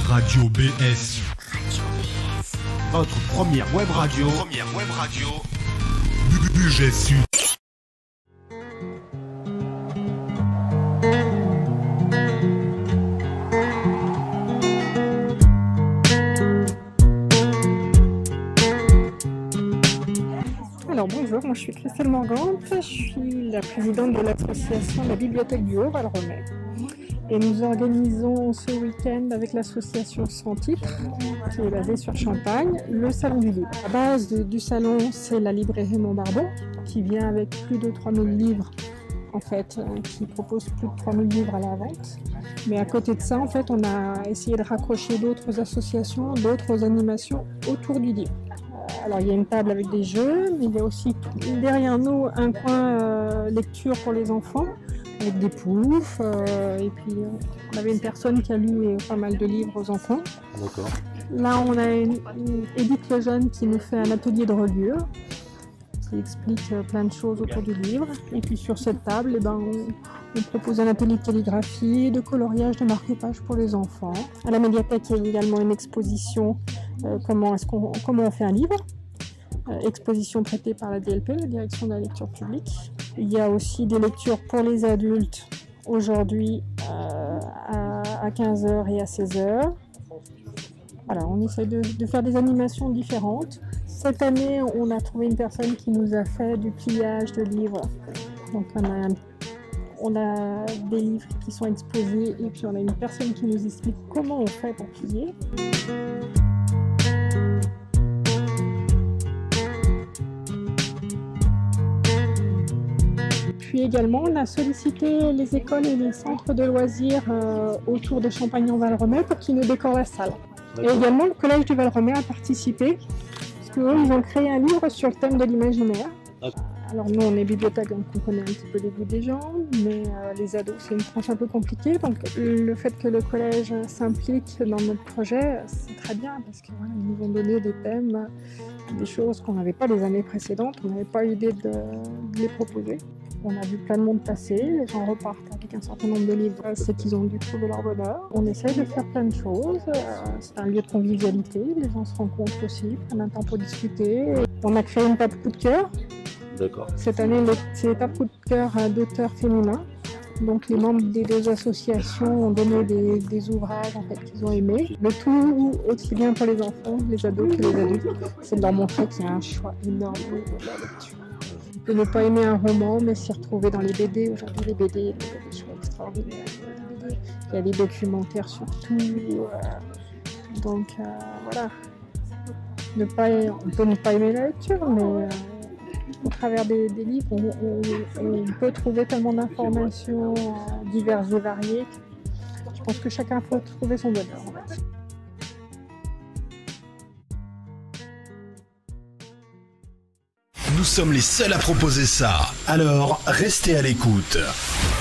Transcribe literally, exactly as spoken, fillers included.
Radio B S. Radio B S. Votre première web radio. Première web radio. Budget Sud. Alors bonjour, moi je suis Christelle Morgante, je suis la présidente de l'association La Bibliothèque du Haut-Val-Romey. Et nous organisons ce week-end avec l'association Sans Titre, qui est basée sur Champagne, le Salon du Livre. La base de, du salon, c'est la librairie Montbardon, qui vient avec plus de trois mille livres, en fait, euh, qui propose plus de trois mille livres à la vente. Mais à côté de ça, en fait, on a essayé de raccrocher d'autres associations, d'autres animations autour du livre. Euh, alors, il y a une table avec des jeux, mais il y a aussi derrière nous un coin euh, lecture pour les enfants, avec des poufs, euh, et puis euh, on avait une personne qui a lu euh, pas mal de livres aux enfants. D'accord. Là, on a une, une Edith Lejeune qui nous fait un atelier de reliure, qui explique euh, plein de choses autour du livre. Et puis sur cette table, eh ben, on, on propose un atelier de calligraphie, de coloriage, de marque-page pour les enfants. À la médiathèque, il y a également une exposition euh, comment, est-ce qu'on, comment on fait un livre. Euh, exposition prêtée par la D L P, la Direction de la lecture publique. Il y a aussi des lectures pour les adultes aujourd'hui euh, à, à quinze heures et à seize heures. Voilà, on essaie de, de faire des animations différentes. Cette année, on a trouvé une personne qui nous a fait du pliage de livres. Donc on a, un, on a des livres qui sont exposés et puis on a une personne qui nous explique comment on fait pour plier. Puis également, on a sollicité les écoles et les centres de loisirs euh, autour de Champagne-en-Val-Romey pour qu'ils nous décorent la salle. D'accord. Et également, le collège du Val-Romey a participé, parce qu'eux, ils ont créé un livre sur le thème de l'imaginaire. D'accord. Alors nous, on est bibliothèque, donc on connaît un petit peu les goûts des gens, mais euh, les ados, c'est une tranche un peu compliquée. Donc le fait que le collège s'implique dans notre projet, c'est très bien, parce qu'ils voilà, nous ont donné des thèmes, des choses qu'on n'avait pas les années précédentes, on n'avait pas eu l'idée de, de les proposer. On a vu plein de monde passer, les gens repartent avec un certain nombre de livres, c'est qu'ils ont dû trouver leur bonheur. On essaye de faire plein de choses, c'est un lieu de convivialité, les gens se rencontrent aussi, prennent un temps pour discuter. On a créé une table coup de cœur. D'accord. Cette année, c'est une table coup de cœur d'auteurs féminins. Donc les membres des deux associations ont donné des, des ouvrages en fait, qu'ils ont aimés. Le tout aussi bien pour les enfants, les ados que les adultes, c'est de leur montrer qu'il y a un choix énorme de la lecture. De ne pas aimer un roman, mais s'y retrouver dans les B D. Aujourd'hui, les B D, il y a des choix extraordinaires. Il y a des documentaires sur tout. Euh, donc, euh, voilà. Ne pas, on peut ne pas aimer la lecture, mais euh, au travers des, des livres, on, on, on peut trouver tellement d'informations euh, diverses et variées. Je pense que chacun peut trouver son bonheur, en fait. Nous sommes les seuls à proposer ça. Alors, restez à l'écoute.